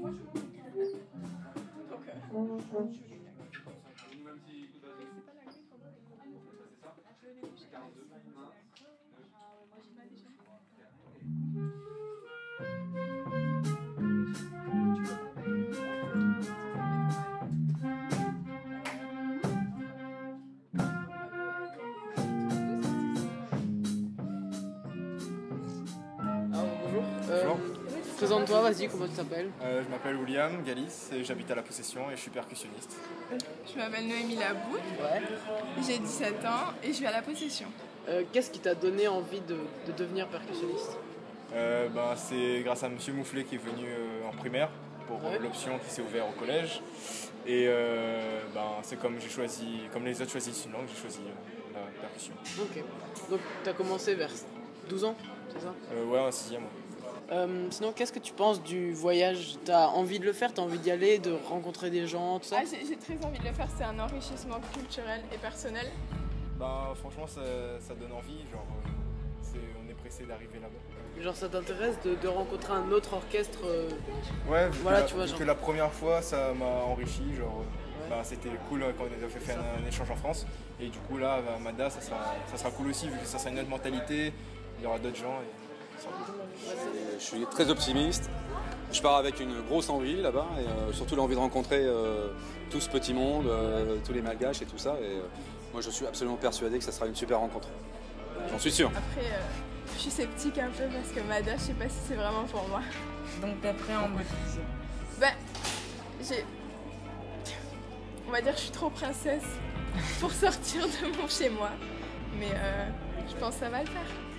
Bonjour. Présente-toi, vas-y, comment tu t'appelles? Je m'appelle William Galis et j'habite à La Possession et je suis percussionniste. Je m'appelle Noémie Labout, Ouais. j'ai 17 ans et je vais à La Possession. Qu'est-ce qui t'a donné envie de devenir percussionniste? C'est grâce à Monsieur Mouflet qui est venu en primaire pour l'option qui s'est ouverte au collège. Et c'est comme les autres choisissent une langue, j'ai choisi la percussion. Ok. Donc t'as commencé vers 12 ans, c'est ça? Ouais, en 6e. Sinon, qu'est-ce que tu penses du voyage? T'as envie de le faire? T'as envie d'y aller, de rencontrer des gens, tout ça? J'ai très envie de le faire, c'est un enrichissement culturel et personnel. Franchement, ça donne envie, on est pressé d'arriver là-bas. Genre ça t'intéresse de rencontrer un autre orchestre? Ouais, vu que la première fois ça m'a enrichi, c'était cool quand on a fait un échange en France. Et du coup là, à Mada, ça sera cool aussi, vu que ça sera une autre mentalité, il y aura d'autres gens. Et ça sera cool. Je suis très optimiste. Je pars avec une grosse envie là-bas et surtout l'envie de rencontrer tout ce petit monde, tous les malgaches et tout ça. Et moi je suis absolument persuadé que ça sera une super rencontre. J'en suis sûr. Après, je suis sceptique un peu parce que Mada, je sais pas si c'est vraiment pour moi. Donc t'es prêt en motivation? On va dire que je suis trop princesse pour sortir de mon chez moi. Mais je pense que ça va le faire.